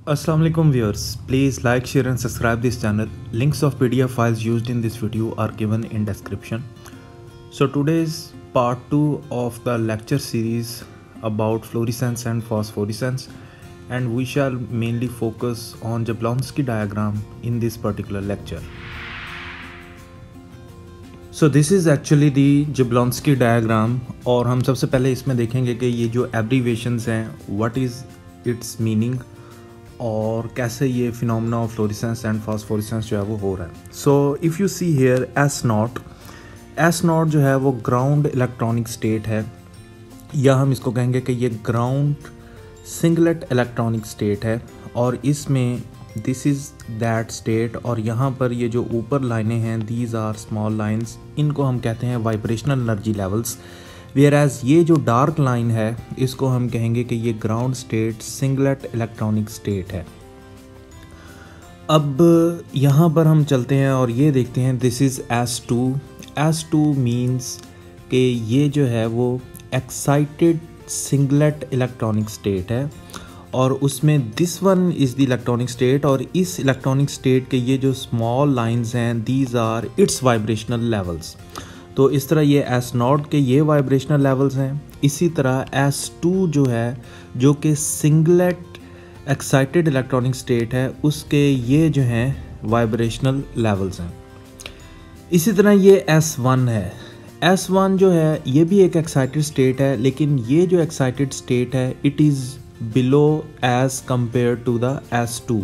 Assalamualaikum viewers, please like, share and subscribe this channel. Links of PDF files used in this video are given in description. So today's part 2 of the lecture series about fluorescence and phosphorescence, and we shall mainly focus on Jablonski diagram in this particular lecture. So this is actually the Jablonski diagram और हम सबसे पहले इसमें देखेंगे कि ये जो abbreviations हैं what is its meaning और कैसे ये phenomena of fluorescence and phosphorescence जो है वो हो रहा है. So if you see here S naught जो है वो ग्राउंड इलेक्ट्रॉनिक स्टेट है, या हम इसको कहेंगे कि ये ग्राउंड सिंगलेट इलेक्ट्रॉनिक स्टेट है, और इसमें दिस इज़ दैट स्टेट. और यहाँ पर ये जो ऊपर लाइनें हैं दीज आर स्मॉल लाइंस, इनको हम कहते हैं vibrational energy levels. Whereas ये जो डार्क लाइन है इसको हम कहेंगे कि ये ground state singlet electronic state है. अब यहाँ पर हम चलते हैं और ये देखते हैं दिस इज़ S2 मीन्स कि ये जो है वो एक्साइटेड सिंगलेट इलेक्ट्रॉनिक स्टेट है, और उसमें this one is the electronic state, और इस इलेक्ट्रॉनिक स्टेट के ये जो स्मॉल लाइंस हैं these are its vibrational levels. तो इस तरह ये S0 के ये वाइब्रेशनल लेवल्स हैं. इसी तरह S2 जो है जो कि सिंगलेट एक्साइटेड इलेक्ट्रॉनिक स्टेट है उसके ये जो हैं वाइब्रेशनल लेवल्स हैं. इसी तरह ये S1 है. S1 जो है ये भी एक एक्साइटेड स्टेट है, लेकिन ये जो एक्साइटेड स्टेट है it is below as compare to the S2.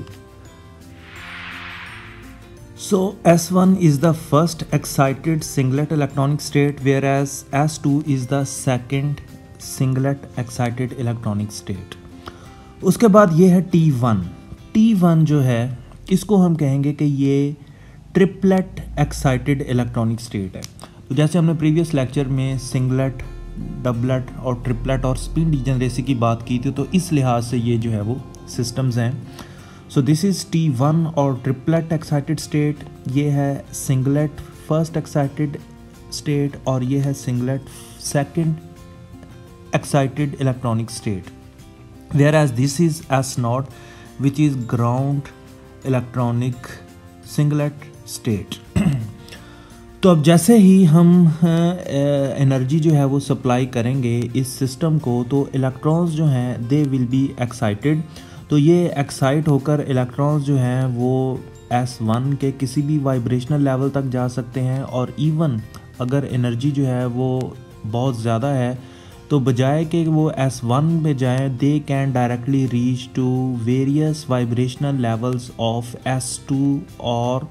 So S1 is the first excited singlet electronic state, whereas S2 is the second singlet excited electronic state. उसके बाद ये है T1 जो है इसको हम कहेंगे कि ये ट्रिपलेट एक्साइटेड इलेक्ट्रॉनिक स्टेट है. तो जैसे हमने प्रीवियस लेक्चर में सिंगलेट, डबलेट और ट्रिपलेट और स्पिन डिजेनरेसी की बात की थी, तो इस लिहाज से ये जो है वो सिस्टम्स हैं. सो दिस इज़ T1 और ट्रिपलेट एक्साइटेड स्टेट, ये है सिंगलेट फर्स्ट एक्साइटेड स्टेट, और ये है singlet second excited electronic state. Whereas this is S0 which is ground electronic singlet state. तो अब जैसे ही हम एनर्जी जो है वो सप्लाई करेंगे इस सिस्टम को, तो इलेक्ट्रॉन्स जो हैं दे विल बी एक्साइटेड. तो ये एक्साइट होकर इलेक्ट्रॉन्स जो हैं वो S1 के किसी भी वाइब्रेशनल लेवल तक जा सकते हैं, और इवन अगर एनर्जी जो है वो बहुत ज़्यादा है तो बजाय कि वो S1 में जाएँ they can directly reach to various vibrational levels of S2 और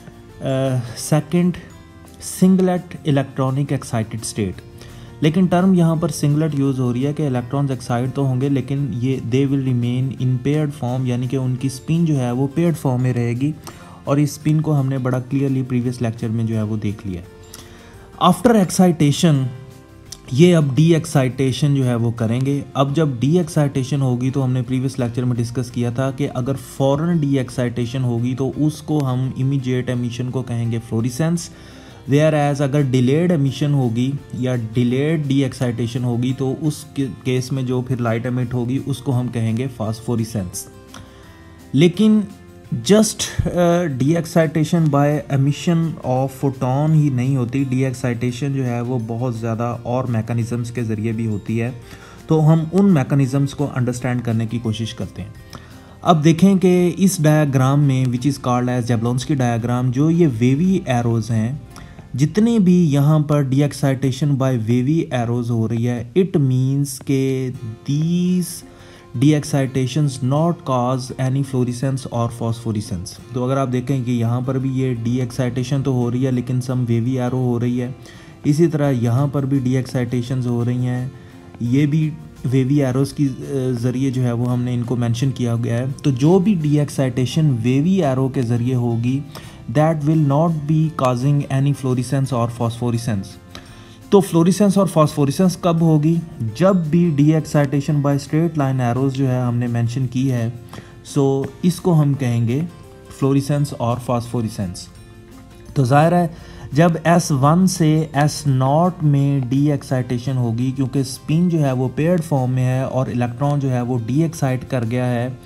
second singlet electronic excited state. लेकिन टर्म यहाँ पर सिंगलेट यूज़ हो रही है कि इलेक्ट्रॉन्स एक्साइट तो होंगे लेकिन ये they will remain in paired form, यानी कि उनकी स्पिन जो है वो पेयर्ड फॉर्म में रहेगी, और इस स्पिन को हमने बड़ा क्लियरली प्रीवियस लेक्चर में जो है वो देख लिया. आफ्टर एक्साइटेशन ये अब डी एक्साइटेशन जो है वो करेंगे. अब जब डी एक्साइटेशन होगी तो हमने प्रीवियस लेक्चर में डिस्कस किया था कि अगर फौरन डी एक्साइटेशन होगी तो उसको हम इमीडिएट एमिशन को कहेंगे फ्लोरेसेंस, वेयर एज अगर डिलेड एमिशन होगी या डिलेड डी एक्साइटेशन होगी तो उस केस में जो फिर लाइट एमिट होगी उसको हम कहेंगे फास्फोरेसेंस. लेकिन just de excitation by emission of photon ही नहीं होती, डी एक्साइटेशन जो है वो बहुत ज़्यादा और मैकेनिज़म्स के ज़रिए भी होती है. तो हम उन मैकेनिज़म्स को अंडरस्टैंड करने की कोशिश करते हैं. अब देखें कि इस डायग्राम में which is called as Jablonski diagram, जो ये वेवी एरोज़ हैं, जितने भी यहाँ पर de excitation by wavy arrows हो रही है, इट मीन्स के these de excitations not cause any fluorescence और फॉस्फोरेसेंस. तो अगर आप देखें कि यहाँ पर भी ये डी एक्साइटेशन तो हो रही है लेकिन सम वेवी एरो हो रही है. इसी तरह यहाँ पर भी डी एक्साइटेशंस हो रही हैं, ये भी वेवी एरोज़ की ज़रिए जो है वो हमने इनको मेंशन किया गया है. तो जो भी डी एक्साइटेशन वेवी एरो के ज़रिए होगी that will not be causing any fluorescence और फॉस्फोरेसेंस. तो फ्लोरेसेंस और फॉस्फोरेसेंस कब होगी? जब भी de excitation by straight line arrows जो है हमने मेंशन की है, सो इसको हम कहेंगे फ्लोरेसेंस और फॉस्फोरेसेंस. तो ज़ाहिर है जब S1 से S0 में डी एक्साइटेशन होगी, क्योंकि स्पिन जो है वो पेयर्ड फॉर्म में है और इलेक्ट्रॉन जो है वो डी एक्साइट कर गया है,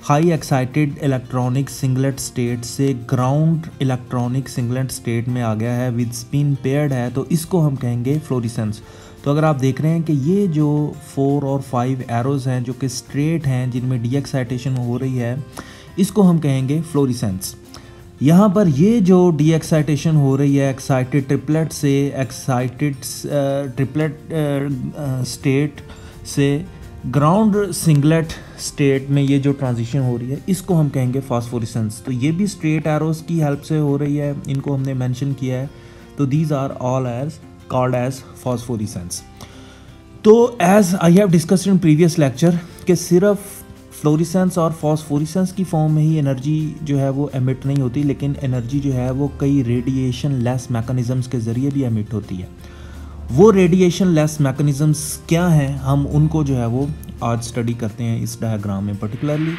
high excited electronic singlet state से ग्राउंड इलेक्ट्रॉनिक सिंगलेट स्टेट में आ गया है विद स्पिन पेयर्ड है, तो इसको हम कहेंगे फ्लोरेसेंस। तो अगर आप देख रहे हैं कि ये जो 4 और 5 एरोज़ हैं जो कि स्ट्रेट हैं जिनमें डी एक्साइटेशन हो रही है, इसको हम कहेंगे फ्लोरेसेंस। यहाँ पर ये जो डी एक्साइटेशन हो रही है एक्साइटेड ट्रिपलेट से एक्साइटेड ट्रिपलेट स्टेट से ग्राउंड सिंगलेट स्टेट में ये जो ट्रांजिशन हो रही है, इसको हम कहेंगे फास्फोरेसेंस। तो ये भी स्ट्रेट एरोस की हेल्प से हो रही है, इनको हमने मेंशन किया है। तो these are all as called as phosphorescence. तो as I have discussed in previous lecture कि सिर्फ फ्लोरेसेंस और फास्फोरेसेंस की फॉर्म में ही एनर्जी जो है वो एमिट नहीं होती, लेकिन एनर्जी जो है वो कई रेडिएशन लेस मैकेनिज़म्स के ज़रिए भी एमिट होती है। वो रेडिएशन लेस मैकेनिज़म्स क्या हैं, हम उनको जो है वो आज स्टडी करते हैं इस डायग्राम में particularly.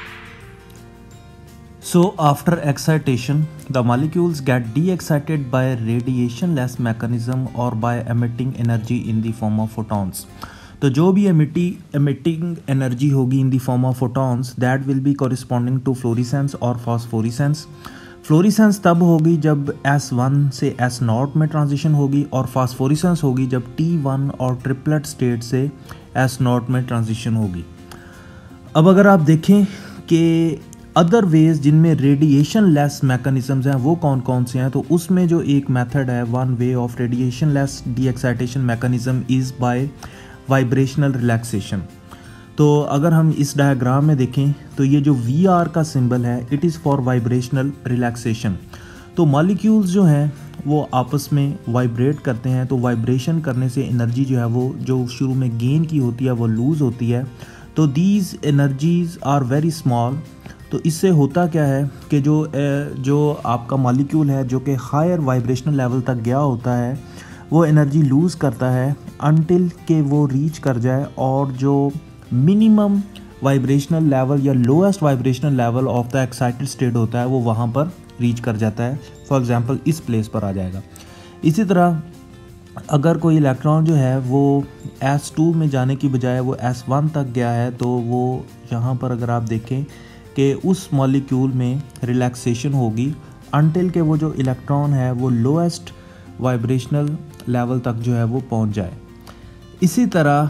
So after excitation the molecules get de excited by radiation less mechanism और by emitting energy in the form of photons. तो जो भी एमिटिंग एनर्जी होगी in the form of photons that will be corresponding to fluorescence और phosphorescence. Fluorescence तब होगी जब S1 से S0 में ट्रांजिशन होगी, और फास्फोरेसेंस होगी जब T1 और ट्रिपलेट स्टेट से S0 में ट्रांजिशन होगी। अब अगर आप देखें कि अदर वेज जिनमें रेडिएशन लेस मैकेनिज़म्स हैं वो कौन कौन से हैं, तो उसमें जो एक मेथड है, one way of radiation less de excitation mechanism is by vibrational relaxation. तो अगर हम इस डायग्राम में देखें तो ये जो VR का सिंबल है, it is for vibrational relaxation. तो मॉलिक्यूल्स जो हैं वो आपस में वाइब्रेट करते हैं, तो वाइब्रेशन करने से एनर्जी जो है वो जो शुरू में गेन की होती है वो लूज़ होती है। तो these energies are very small. तो इससे होता क्या है कि जो आपका मॉलिक्यूल है जो कि हायर वाइब्रेशनल लेवल तक गया होता है, वो एनर्जी लूज़ करता है अनटिल के वो रीच कर जाए, और जो मिनिमम वाइब्रेशनल लेवल या lowest vibrational level of the excited state होता है वो वहाँ पर रीच कर जाता है। फॉर एग्जांपल इस प्लेस पर आ जाएगा। इसी तरह अगर कोई इलेक्ट्रॉन जो है वो S2 में जाने की बजाय वो S1 तक गया है, तो वो यहाँ पर अगर आप देखें कि उस मॉलिक्यूल में रिलैक्सेशन होगी अनटिल के वो जो इलेक्ट्रॉन है वो लोएस्ट वाइब्रेशनल लेवल तक जो है वो पहुँच जाए। इसी तरह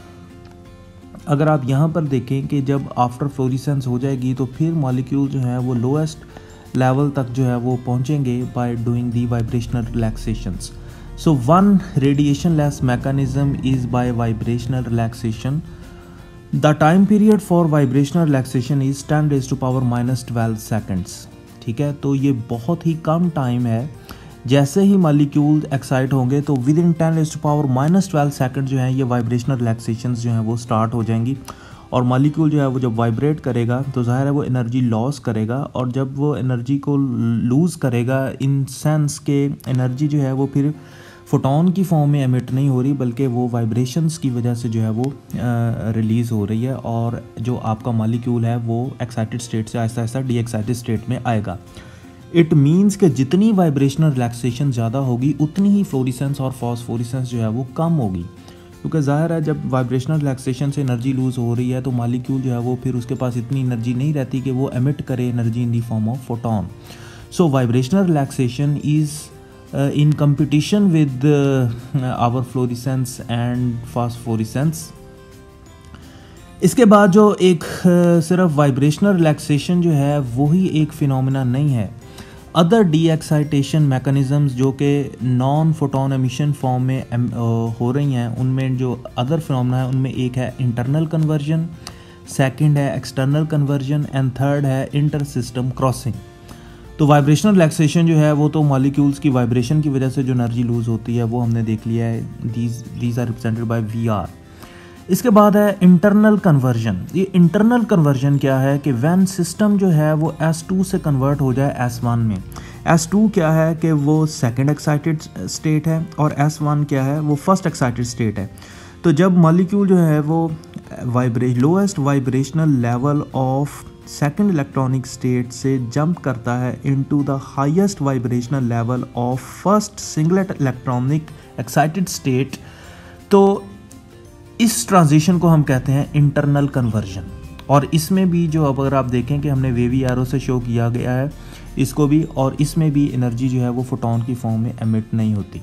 अगर आप यहाँ पर देखें कि जब आफ्टर फ्लोरेसेंस हो जाएगी तो फिर मॉलिक्यूल जो है वो लोएस्ट लेवल तक जो है वो पहुँचेंगे by doing the vibrational relaxations. So one radiation less mechanism is by vibrational relaxation. The time period for vibrational relaxation is 10⁻⁻12 seconds. ठीक है, तो ये बहुत ही कम टाइम है। जैसे ही मॉलिक्यूल एक्साइट होंगे तो विद इन 10⁻12 सेकंड जो है ये वाइब्रेशनल रिलैक्सेशंस जो हैं वो स्टार्ट हो जाएंगी, और मॉलिक्यूल जो है वो जब वाइब्रेट करेगा तो ज़ाहिर है वो एनर्जी लॉस करेगा, और जब वो एनर्जी को लूज़ करेगा इन सेंस के एनर्जी जो है वो फिर फोटोन की फॉर्म में एमिट नहीं हो रही, बल्कि वो वाइब्रेशंस की वजह से जो है वो रिलीज़ हो रही है, और जो आपका मॉलिक्यूल है वो एक्साइटेड स्टेट से Aahista Aahista D excited state में आएगा। इट मीन्स कि जितनी वाइब्रेशनल रिलैक्सेशन ज़्यादा होगी उतनी ही फ्लोरेसेंस और फास्फोरेसेंस जो है वो कम होगी, क्योंकि ज़ाहिर है जब वाइब्रेशनल रिलैक्सेशन से एनर्जी लूज़ हो रही है तो मॉलिक्यूल जो है वो फिर उसके पास इतनी एनर्जी नहीं रहती कि वो एमिट करे energy in the form of photon. So vibrational relaxation is in competition with our fluorescence and phosphorescence. इसके बाद जो एक सिर्फ वाइब्रेशनल रिलैक्सेशन जो है वही एक फिनोमेना नहीं है। अदर डी एक्साइटेशन मैकेनिज़म्स जो कि नॉन फोटोन एमिशन फॉर्म में हो रही हैं, उनमें जो अदर फिनोमेना है उनमें एक है इंटरनल कन्वर्जन, सेकंड है एक्सटर्नल कन्वर्जन, एंड थर्ड है इंटर सिस्टम क्रॉसिंग। तो वाइब्रेशनल रिलैक्सेशन जो है वो तो मॉलिक्यूल्स की वाइब्रेशन की वजह से जो एनर्जी लूज़ होती है वो हमने देख लिया है, these are represented by VR। इसके बाद है इंटरनल कन्वर्जन। ये इंटरनल कन्वर्जन क्या है कि व्हेन सिस्टम जो है वो S2 से कन्वर्ट हो जाए S1 में। S2 क्या है कि वो सेकंड एक्साइटेड स्टेट है, और S1 क्या है वो फर्स्ट एक्साइटेड स्टेट है। तो जब मॉलिक्यूल जो है वो lowest vibrational level of second electronic state से जंप करता है into the highest vibrational level of first singlet electronic excited state, तो इस ट्रांजिशन को हम कहते हैं इंटरनल कन्वर्जन। और इसमें भी जो अगर आप देखें कि हमने वेवी एरो से शो किया गया है इसको भी, और इसमें भी एनर्जी जो है वो फोटोन की फॉर्म में एमिट नहीं होती।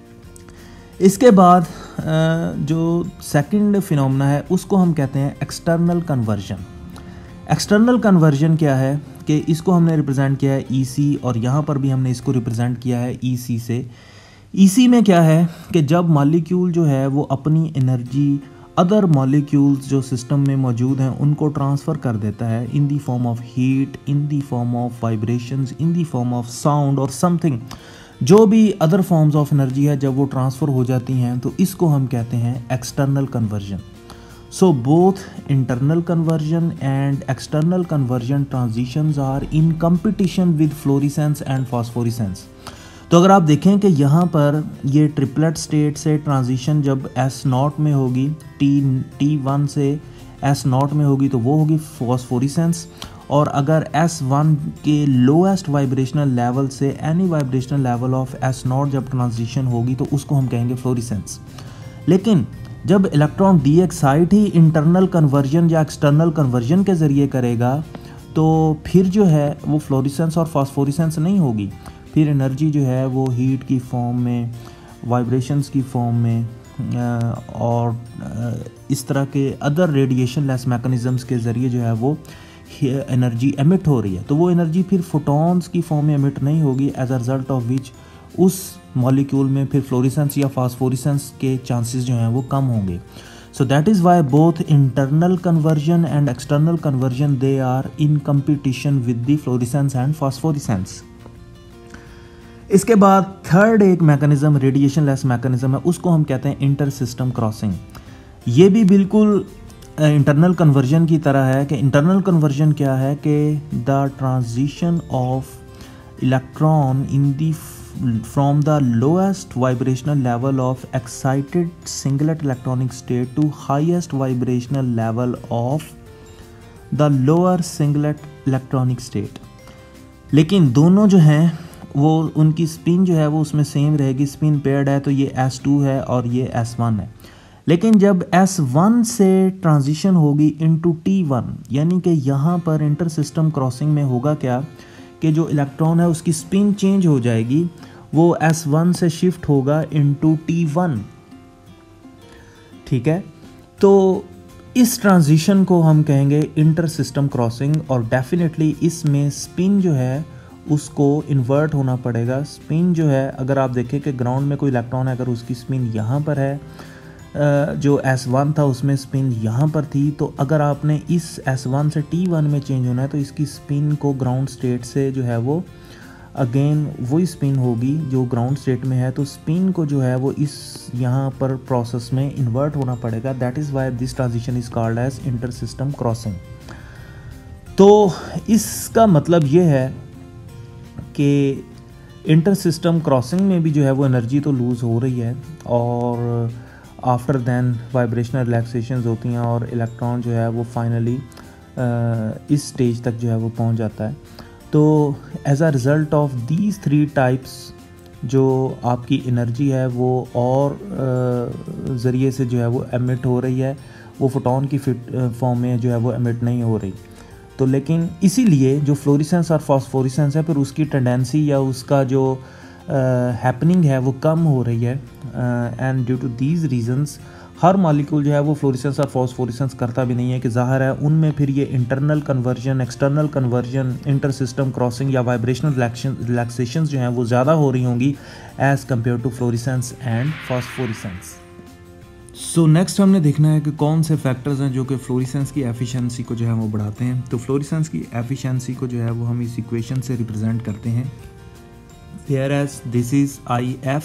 इसके बाद जो सेकंड फिनोमेना है उसको हम कहते हैं एक्सटर्नल कन्वर्जन। एक्सटर्नल कन्वर्जन क्या है कि इसको हमने रिप्रेजेंट किया है ईसी, और यहाँ पर भी हमने इसको रिप्रेजेंट किया है ईसी से। ईसी में क्या है कि जब मॉलिक्यूल जो है वो अपनी एनर्जी अदर मॉलिक्यूल्स जो सिस्टम में मौजूद हैं उनको ट्रांसफ़र कर देता है in the form of heat, in the form of vibrations, in the form of sound और समथिंग, जो भी अदर फॉर्म्स ऑफ एनर्जी है जब वो ट्रांसफ़र हो जाती हैं तो इसको हम कहते हैं external conversion. So both internal conversion and external conversion transitions are in competition with fluorescence and phosphorescence. तो अगर आप देखें कि यहाँ पर ये ट्रिपलेट स्टेट से ट्रांजिशन जब S0 में होगी, T1 से S0 में होगी तो वो होगी फॉस्फोरेसेंस, और अगर S1 के लोएस्ट वाइब्रेशनल लेवल से any vibrational level of S0 जब ट्रांजिशन होगी तो उसको हम कहेंगे फ्लोरेसेंस। लेकिन जब इलेक्ट्रॉन डी एक्साइट ही इंटरनल कन्वर्जन या एक्सटर्नल कन्वर्जन के ज़रिए करेगा तो फिर जो है वो फ्लोरेसेंस और फास्फोरेसेंस नहीं होगी, फिर एनर्जी जो है वो हीट की फॉर्म में, वाइब्रेशंस की फॉर्म में और इस तरह के अदर रेडिएशन लेस मैकेनिज़म्स के ज़रिए जो है वो एनर्जी एमिट हो रही है। तो वो एनर्जी फिर फोटॉन्स की फॉर्म में एमिट नहीं होगी, as a result of which उस मॉलिक्यूल में फिर फ्लोरेसेंस या फास्फोरेसेंस के चांसेस जो हैं वो कम होंगे। So that is why both internal conversion and external conversion they are in competition with the fluorescence and phosphorescence. इसके बाद थर्ड एक मैकेनिज़्म रेडिएशन लेस मैकेनिज़्म है, उसको हम कहते हैं इंटर सिस्टम क्रॉसिंग। ये भी बिल्कुल इंटरनल कन्वर्जन की तरह है कि इंटरनल कन्वर्जन क्या है कि the transition of electron in the from the lowest vibrational level of excited singlet electronic state to highest vibrational level of the lower singlet electronic state. लेकिन दोनों जो हैं वो उनकी स्पिन जो है वो उसमें सेम रहेगी, स्पिन पेयर्ड है तो ये S2 है और ये S1 है। लेकिन जब S1 से ट्रांजिशन होगी इनटू T1, यानी कि यहाँ पर इंटर सिस्टम क्रॉसिंग में होगा क्या कि जो इलेक्ट्रॉन है उसकी स्पिन चेंज हो जाएगी, वो S1 से शिफ्ट होगा इनटू T1। ठीक है, तो इस ट्रांजिशन को हम कहेंगे इंटर सिस्टम क्रॉसिंग, और डेफिनेटली इसमें स्पिन जो है उसको इन्वर्ट होना पड़ेगा। स्पिन जो है अगर आप देखें कि ग्राउंड में कोई इलेक्ट्रॉन है, अगर उसकी स्पिन यहाँ पर है, जो S1 था उसमें स्पिन यहाँ पर थी, तो अगर आपने इस S1 से T1 में चेंज होना है तो इसकी स्पिन को ग्राउंड स्टेट से जो है वो अगेन वही स्पिन होगी जो ग्राउंड स्टेट में है, तो स्पिन को जो है वो इस यहाँ पर प्रोसेस में इन्वर्ट होना पड़ेगा। That is why this transition is called as inter system crossing. तो इसका मतलब ये है कि इंटर सिस्टम क्रॉसिंग में भी जो है वो एनर्जी तो लूज़ हो रही है, और आफ्टर देन वाइब्रेशनल रिलैक्सेशंस होती हैं और इलेक्ट्रॉन जो है वो फाइनली इस स्टेज तक जो है वो पहुंच जाता है। तो as a result of these three types जो आपकी एनर्जी है वो और ज़रिए से जो है वो एमिट हो रही है, वो फोटोन की फॉर्म में जो है वो एमिट नहीं हो रही। तो लेकिन इसीलिए जो फ्लोरेसेंस और फास्फोरेसेंस है फिर उसकी टेंडेंसी या उसका जो हैपनिंग है वो कम हो रही है, and due to these reasons हर मॉलिक्यूल जो है वो फ्लोरेसेंस और फास्फोरेसेंस करता भी नहीं है, कि ज़ाहिर है उनमें फिर ये internal conversion, external conversion, inter system crossing या वाइब्रेशनल रिलैक्सेशंस जो हैं वो ज़्यादा हो रही होंगी as compare to fluorescence and phosphorescence. So next हमने देखना है कि कौन से फैक्टर्स हैं जो कि फ्लोरेसेंस की एफिशिएंसी को जो है वो बढ़ाते हैं। तो फ्लोरेसेंस की एफिशिएंसी को जो है वो हम इस इक्वेशन से रिप्रेजेंट करते हैं, whereas this is IF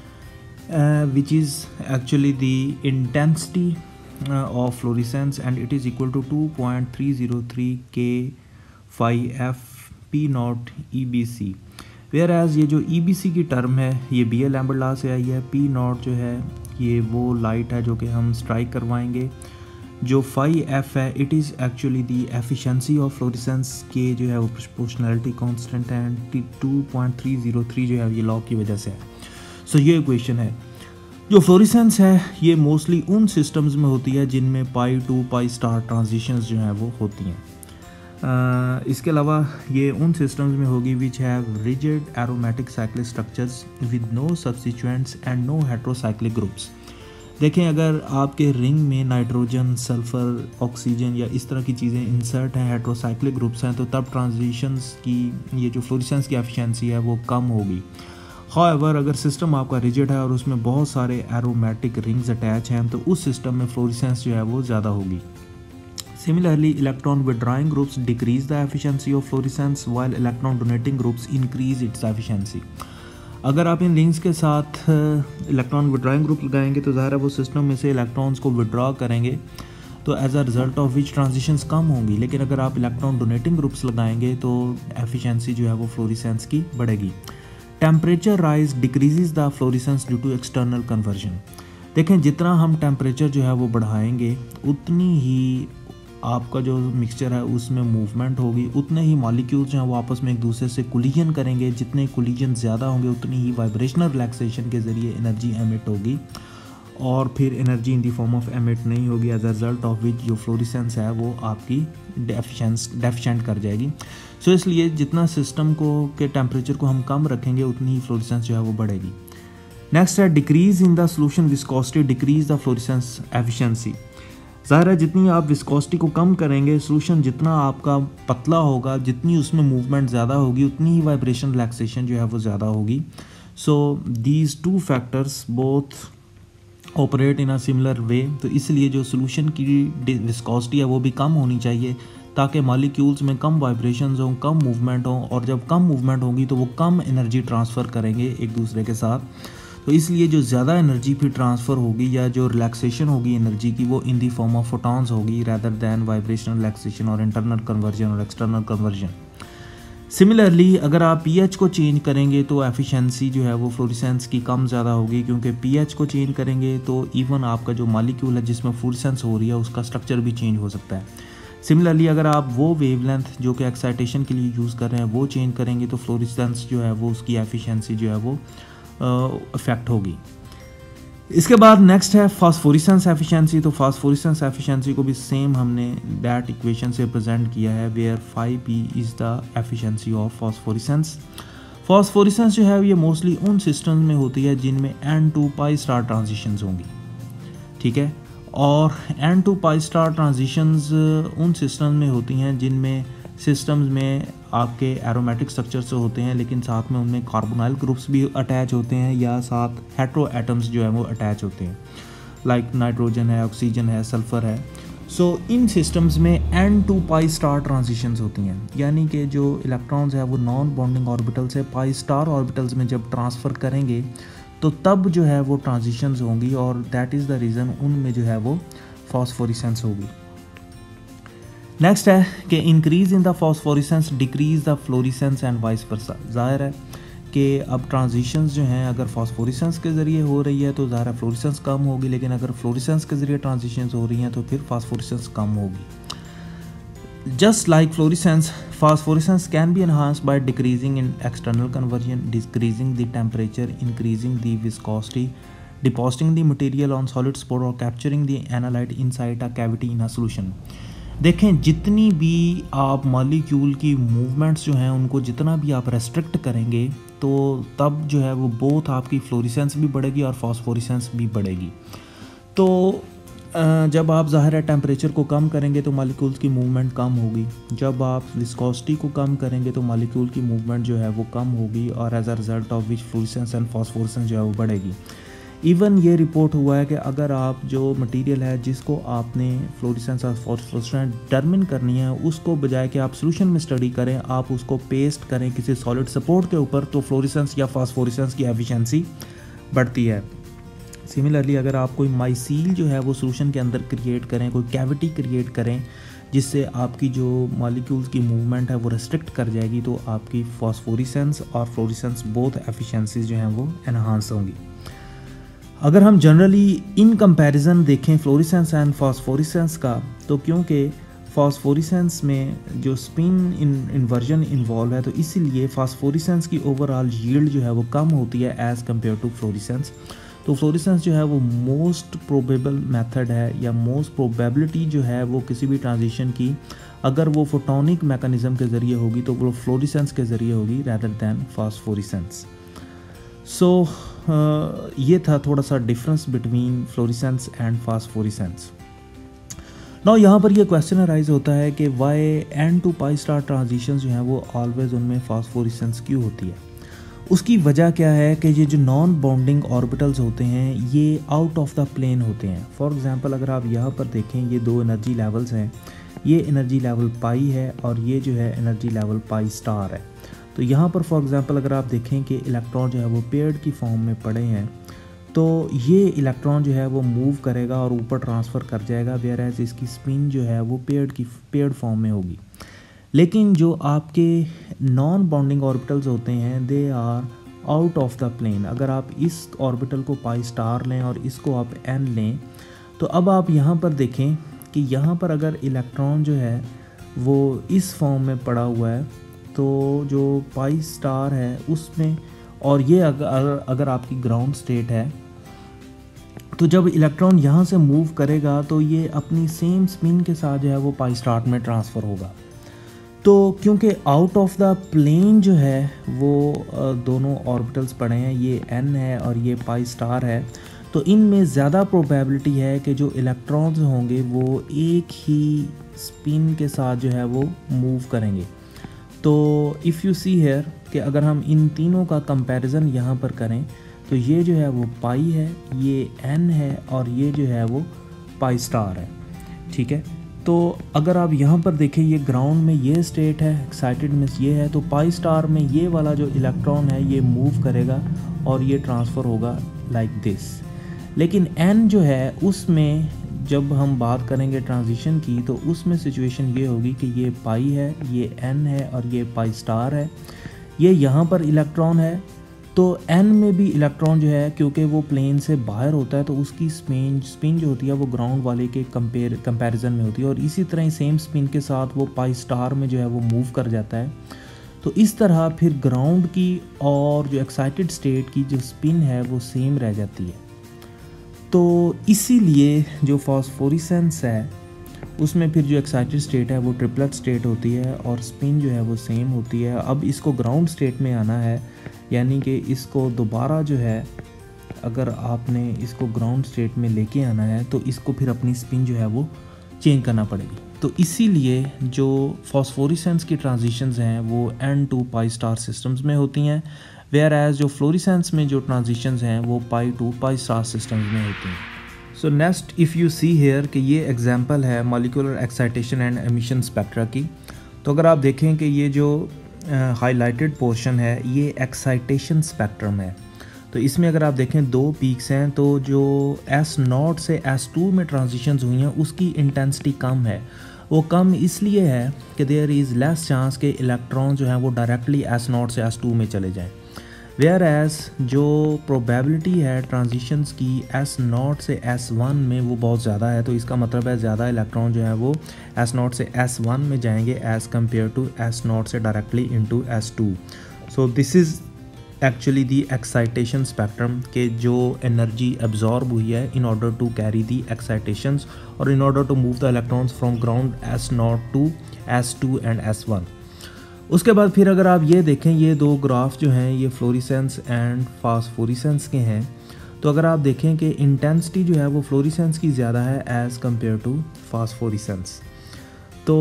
which is actually the intensity of fluorescence, and it is equal to 2.303 K phi F P naught EBC, whereas ये जो EBC की टर्म है ये BL लैम्बर्ट लॉ से आई है। P naught जो है ये वो लाइट है जो कि हम स्ट्राइक करवाएंगे। जो फाई एफ है it is actually the efficiency of fluorescence के जो है वो प्रोपोर्शनैलिटी कांस्टेंट है, 2.303 जो है ये लॉ की वजह से है। सो ये इक्वेशन है। जो फ्लोरेसेंस है ये मोस्टली उन सिस्टम्स में होती है जिनमें pi to pi star transitions जो हैं वो होती हैं। इसके अलावा ये उन सिस्टम्स में होगी which have rigid aromatic cyclic structures with no substituents and no heterocyclic groups. देखें, अगर आपके रिंग में नाइट्रोजन, सल्फ़र, ऑक्सीजन या इस तरह की चीज़ें इंसर्ट हैं, हेट्रोसाइक्लिक ग्रुप्स हैं, तो तब ट्रांजिशंस की ये जो फ्लोरेसेंस की एफिशिएंसी है वो कम होगी। हाउएवर अगर सिस्टम आपका रिजिड है और उसमें बहुत सारे एरोमेटिक रिंग्स अटैच हैं तो उस सिस्टम में फ्लोरेसेंस जो है वो ज़्यादा होगी। Similarly, electron withdrawing groups decrease the efficiency of fluorescence while electron donating groups increase its efficiency. अगर आप इन रिंग्स के साथ इलेक्ट्रॉन विड्रॉइंग ग्रुप लगाएंगे तो ज़ाहिर है वो सिस्टम में से इलेक्ट्रॉन्स को विड्रॉ करेंगे, तो as a result of which transitions कम होंगी। लेकिन अगर आप इलेक्ट्रॉन डोनेटिंग ग्रुप्स लगाएंगे तो एफिशिएंसी जो है वो फ्लोरेसेंस की बढ़ेगी। Temperature rise decreases the fluorescence due to external conversion. देखें, जितना हम टेम्परेचर जो है वो बढ़ाएंगे उतनी ही आपका जो मिक्सचर है उसमें मूवमेंट होगी, उतने ही मॉलिक्यूल्स जो हैं वो आपस में एक दूसरे से कोलिजन करेंगे। जितने कोलिजन ज़्यादा होंगे उतनी ही वाइब्रेशनल रिलैक्सेशन के ज़रिए एनर्जी एमिट होगी और फिर energy in the form of emit नहीं होगी, as a result of which जो फ्लोरेसेंस है वो आपकी डेफिशिएंट कर जाएगी। सो इसलिए जितना सिस्टम को के टेम्परेचर को हम कम रखेंगे उतनी ही फ्लोरेसेंस जो है वो बढ़ेगी। नेक्स्ट है decrease in the solution viscosity decrease the fluorescence efficiency. ज़ाहिर है जितनी आप विस्कोसिटी को कम करेंगे, सोल्यूशन जितना आपका पतला होगा, जितनी उसमें मूवमेंट ज़्यादा होगी उतनी ही वाइब्रेशन रिलैक्सेशन जो है वो ज़्यादा होगी। So these two factors both operate in a similar way. तो इसलिए जो सोल्यूशन की विस्कोसिटी है वो भी कम होनी चाहिए ताकि मॉलिक्यूल्स में कम वाइब्रेशंस हों, कम मूवमेंट हों, और जब कम मूवमेंट होगी तो वो कम एनर्जी ट्रांसफ़र करेंगे एक दूसरे के साथ। तो इसलिए जो ज़्यादा एनर्जी फिर ट्रांसफ़र होगी या जो रिलैक्सेशन होगी एनर्जी की वो इन दी फॉर्म ऑफ फोटॉन्स होगी रैदर दैन वाइब्रेशनल रिलैक्सेशन और इंटरनल कन्वर्जन और एक्सटर्नल कन्वर्जन। सिमिलरली अगर आप पीएच को चेंज करेंगे तो एफिशिएंसी जो है वो फ्लोरेसेंस की कम ज़्यादा होगी, क्योंकि पीएच को चेंज करेंगे तो इवन आपका जो मॉलिक्यूल है जिसमें फ्लोरेसेंस हो रही है उसका स्ट्रक्चर भी चेंज हो सकता है। सिमिलरली अगर आप वो वेवलेंथ जो कि एक्साइटेशन के लिए यूज़ कर रहे हैं वो चेंज करेंगे तो फ्लोरेसेंस जो है वो उसकी एफिशिएंसी जो है वो इफेक्ट होगी। इसके बाद नेक्स्ट है फास्फोरेसेंस एफिशिएंसी। तो फास्फोरेसेंस एफिशिएंसी को भी सेम हमने दैट इक्वेशन से प्रेजेंट किया है where 5p is the efficiency of phosphorescence. Phosphorescence जो है ये मोस्टली उन सिस्टम्स में होती है जिनमें n2 पाई स्टार ट्रांजिशंस होंगी, ठीक है। और n2 पाई स्टार ट्रांजिशंस उन सिस्टम्स में होती हैं जिनमें सिस्टम्स में आपके एरोमेटिक स्ट्रक्चर्स होते हैं लेकिन साथ में उनमें कार्बोनाइल ग्रुप्स भी अटैच होते हैं या साथ हेट्रो एटम्स जो है वो अटैच होते हैं, लाइक नाइट्रोजन है, ऑक्सीजन है, सल्फ़र है। सो इन सिस्टम्स में n2 पाई स्टार ट्रांजिशंस होती हैं, यानी कि जो इलेक्ट्रॉन्स है वो नॉन बॉन्डिंग ऑर्बिटल से पाई स्टार ऑर्बिटल्स में जब ट्रांसफ़र करेंगे तो तब जो है वो ट्रांजिशंस होंगी और दैट इज़ द रीज़न उनमें जो है वो फास्फोरेसेंस होगी। नेक्स्ट है कि increase in the phosphorescence decrease the fluorescence and vice versa. ज़ाहिर है कि अब ट्रांजिशंस जो हैं अगर फास्फोरेसेंस के ज़रिए हो रही है तो ज़ाहिर है फ्लोरेसेंस कम होगी, लेकिन अगर फ्लोरेसेंस के ज़रिए ट्रांजिशंस हो रही हैं तो फिर फास्फोरेसेंस कम होगी। Just like fluorescence, phosphorescence can be enhanced by decreasing in external conversion, decreasing the temperature, increasing the viscosity, depositing the material on solid spot और capturing the analyte inside a cavity in a solution। देखें, जितनी भी आप molecule की movements जो हैं उनको जितना भी आप रेस्ट्रिक्ट करेंगे तो तब जो है वो बोथ आपकी फ्लोरेसेंस भी बढ़ेगी और फास्फोरेसेंस भी बढ़ेगी। तो जब आप ज़ाहिर है टेम्परेचर को कम करेंगे तो मॉलिक्यूल्स की मूवमेंट कम होगी, जब आप विस्कोसिटी को कम करेंगे तो मॉलिक्यूल की मूवमेंट जो है वो कम होगी और as a result of which fluorescence and phosphorescence जो है वो बढ़ेगी। इवन ये रिपोर्ट हुआ है कि अगर आप जो मटेरियल है जिसको आपने फ्लोरेसेंस और फास्फोरेसेंस डिटरमिन करनी है उसको बजाय कि आप सोल्यूशन में स्टडी करें, आप उसको पेस्ट करें किसी सॉलिड सपोर्ट के ऊपर, तो फ्लोरेसेंस या फास्फोरेसेंस की एफिशिएंसी बढ़ती है। सिमिलरली अगर आप कोई माइसील जो है वो सोल्यूशन के अंदर क्रिएट करें, कोई कैविटी क्रिएट करें जिससे आपकी जो मॉलिक्यूल्स की मूवमेंट है वो रेस्ट्रिक्ट कर जाएगी, तो आपकी फास्फोरेसेंस और फ्लोरेसेंस बोथ एफिशिएंसीज जो हैं वो एनहांस होंगी। अगर हम जनरली इन कंपैरिजन देखें फ्लोरेसेंस एंड फास्फोरेसेंस का, तो क्योंकि फास्फोरेसेंस में जो स्पिन इन्वर्जन इन्वॉल्व है तो इसीलिए फास्फोरेसेंस की ओवरऑल यील्ड जो है वो कम होती है एज़ कम्पेयर टू फ्लोरेसेंस। तो फ्लोरेसेंस जो है वो मोस्ट प्रोबेबल मेथड है या मोस्ट प्रोबेबिलिटी जो है वो किसी भी ट्रांजिशन की अगर वो फोटोनिक मैकेनिज्म के ज़रिए होगी तो वो फ्लोरेसेंस के ज़रिए होगी रैदर दैन फास्फोरेसेंस। सो ये था थोड़ा सा difference between fluorescence and phosphorescence. Now यहाँ पर ये क्वेश्चन अराइज होता है कि why N to pi star transition जो हैं वो ऑलवेज उनमें फास्फोरेसेंस क्यों होती है। उसकी वजह क्या है कि ये जो नॉन बॉन्डिंग ऑर्बिटल्स होते हैं ये आउट ऑफ द प्लेन होते हैं। फॉर एग्जांपल अगर आप यहाँ पर देखें ये दो एनर्जी लेवल्स हैं, ये एनर्जी लेवल पाई है और ये जो है एनर्जी लेवल पाई स्टार है। तो यहाँ पर फॉर एग्जांपल अगर आप देखें कि इलेक्ट्रॉन जो है वो पेयर्ड की फॉर्म में पड़े हैं तो ये इलेक्ट्रॉन जो है वो मूव करेगा और ऊपर ट्रांसफ़र कर जाएगा, वेयर एज इसकी स्पिन जो है वो पेयर्ड फॉर्म में होगी। लेकिन जो आपके नॉन बॉन्डिंग ऑर्बिटल्स होते हैं they are out of the plane. अगर आप इस ऑर्बिटल को पाई स्टार लें और इसको आप N लें तो अब आप यहाँ पर देखें कि यहाँ पर अगर इलेक्ट्रॉन जो है वो इस फॉर्म में पड़ा हुआ है तो जो पाई स्टार है उसमें, और ये अगर आपकी ग्राउंड स्टेट है तो जब इलेक्ट्रॉन यहाँ से मूव करेगा तो ये अपनी सेम स्पिन के साथ जो है वो पाई स्टार में ट्रांसफ़र होगा। तो क्योंकि आउट ऑफ द प्लेन जो है वो दोनों ऑर्बिटल्स पड़े हैं, ये N है और ये पाई स्टार है, तो इनमें ज़्यादा प्रोबेबिलिटी है कि जो इलेक्ट्रॉन्स होंगे वो एक ही स्पिन के साथ जो है वो मूव करेंगे। तो इफ़ यू सी हेयर कि अगर हम इन तीनों का कंपैरिजन यहाँ पर करें तो ये जो है वो पाई है, ये N है और ये जो है वो पाई स्टार है। ठीक है, तो अगर आप यहाँ पर देखें ये ग्राउंड में ये स्टेट है, एक्साइटेड में ये है, तो पाई स्टार में ये वाला जो इलेक्ट्रॉन है ये मूव करेगा और ये ट्रांसफ़र होगा लाइक दिस। लेकिन N जो है उसमें जब हम बात करेंगे ट्रांजिशन की तो उसमें सिचुएशन ये होगी कि ये पाई है, ये N है और ये पाई स्टार है, ये यहाँ पर इलेक्ट्रॉन है। तो N में भी इलेक्ट्रॉन जो है क्योंकि वो प्लेन से बाहर होता है तो उसकी स्पिन जो होती है वो ग्राउंड वाले के कंपैरिजन में होती है और इसी तरह ही सेम स्पिन के साथ वो पाई स्टार में जो है वो मूव कर जाता है। तो इस तरह फिर ग्राउंड की और जो एक्साइटेड स्टेट की जो स्पिन है वो सेम रह जाती है। तो इसीलिए जो फास्फोरेसेंस है उसमें फिर जो एक्साइटेड स्टेट है वो ट्रिपलेट स्टेट होती है और स्पिन जो है वो सेम होती है। अब इसको ग्राउंड स्टेट में आना है, यानी कि इसको दोबारा जो है अगर आपने इसको ग्राउंड स्टेट में लेके आना है तो इसको फिर अपनी स्पिन जो है वो चेंज करना पड़ेगी। तो इसीलिए जो फास्फोरेसेंस की ट्रांजिशंस हैं वो N to pi star systems में होती हैं, वेयर एज जो फ्लोरेसेंस में जो ट्रांजिशंस हैं वो pi to pi star systems में होती हैं। So next if you see here कि ये एग्जांपल है molecular excitation and emission spectra की। तो अगर आप देखें कि ये जो हाईलाइटेड पोर्शन है ये एक्साइटेशन स्पेक्ट्रम है। तो इसमें अगर आप देखें दो पीक्स हैं, तो जो S0 से S2 में ट्रांजिशंस हुई हैं उसकी इंटेंसिटी कम है। वो कम इसलिए है कि देयर इज़ लेस चांस कि इलेक्ट्रॉन जो हैं वो डायरेक्टली S0 से S2 में चले जाएं, वेयर एज जो प्रोबेबिलिटी है ट्रांजिशंस की S0 से S1 में वो बहुत ज़्यादा है। तो इसका मतलब है ज़्यादा इलेक्ट्रॉन जो है वो S0 से S1 में जाएंगे एज़ कम्पेयर टू S0 से directly into S2। So this is actually the excitation spectrum के जो एनर्जी एब्जॉर्ब हुई है in order to carry the excitations और in order to move the electrons from ground S0 to S2 and S1। उसके बाद फिर अगर आप ये देखें ये दो ग्राफ जो हैं ये फ्लोरेसेंस एंड फास्फोरेसेंस के हैं। तो अगर आप देखें कि इंटेंसिटी जो है वो फ्लोरेसेंस की ज़्यादा है एज़ कम्पेयर टू फास्फोरेसेंस। तो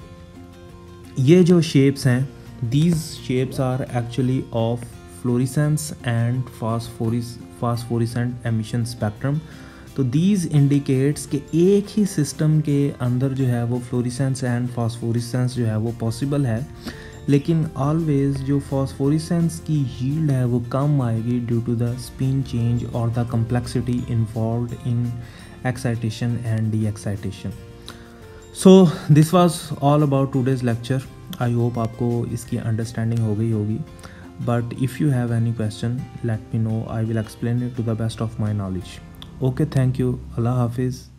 ये जो शेप्स हैं these shapes are actually of fluorescence and phosphorescent emission spectrum. तो दीज इंडिकेट्स कि एक ही सिस्टम के अंदर जो है वो फ्लोरेसेंस एंड फास्फोरेसेंस जो है वो पॉसिबल है, लेकिन ऑलवेज जो फास्फोरेसेंस की यील्ड है वो कम आएगी due to the spin change और the complexity involved in excitation and de excitation. So this was all about today's lecture. I hope आपको इसकी अंडरस्टैंडिंग हो गई होगी, but if you have any question let me know, I will explain it to the best of my knowledge. Okay, thank you, Allah हाफिज़।